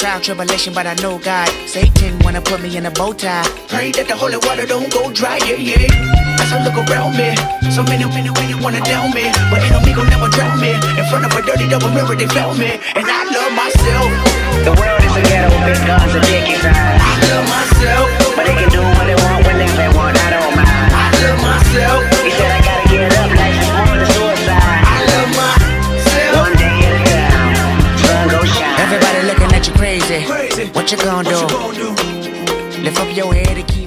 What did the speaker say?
trial, tribulation, but I know God. Satan wanna put me in a bow tie. Pray that the holy water don't go dry, yeah, yeah. As I look around me, so many wanna down me, but ain't no me gon' never drown me. In front of a dirty double mirror, they found me, and I love myself. The world is a ghetto with big guns and dick inside. I love myself, but they can do what they want whenever they want. I don't mind. I love myself. He said I gotta get up, life is more than suicide. I love myself. One day at a time, sun go shine. Everybody looking at you crazy. What you gonna do? Lift up your head and keep